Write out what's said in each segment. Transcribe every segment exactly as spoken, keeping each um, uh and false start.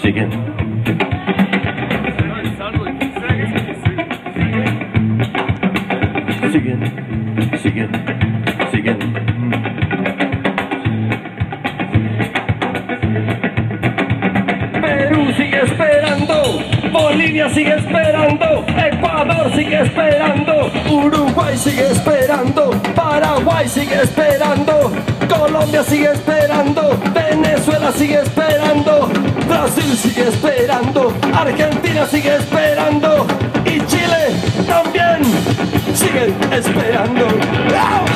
siguen. Siguen, siguen, siguen. Perú sigue esperando, Bolivia sigue esperando, Ecuador sigue esperando, Uruguay sigue esperando, Paraguay sigue esperando, Colombia sigue esperando, Venezuela sigue esperando, Brasil sigue esperando, Argentina sigue esperando y Chile también sigue esperando. ¡Au!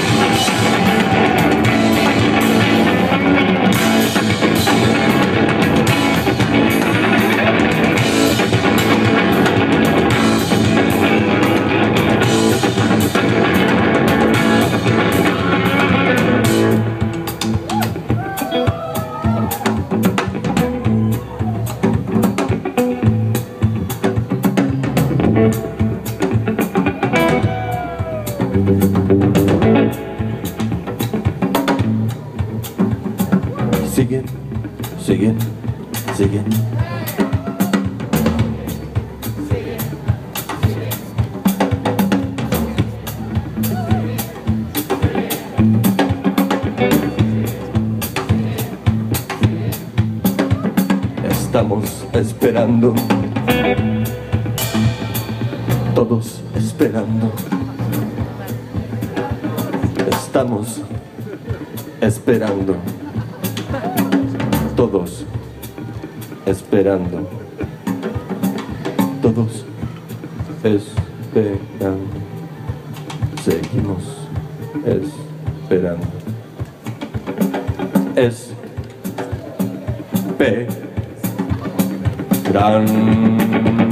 Siguen, siguen, siguen. Estamos esperando, todos esperando. Estamos esperando, todos esperando, todos esperando, seguimos esperando, esperando.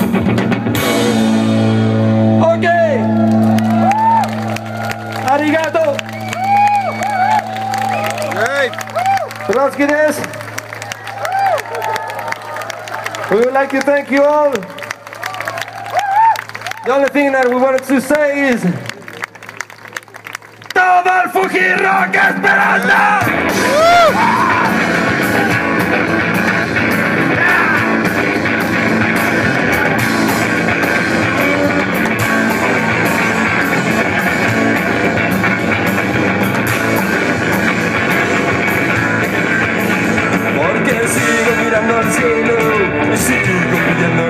Ok, arigato. Gracias. We would like to thank you all. The only thing that we wanted to say is todo el Fuji Rock Esperanza. Porque sigo mirando al cielo y sigo mirando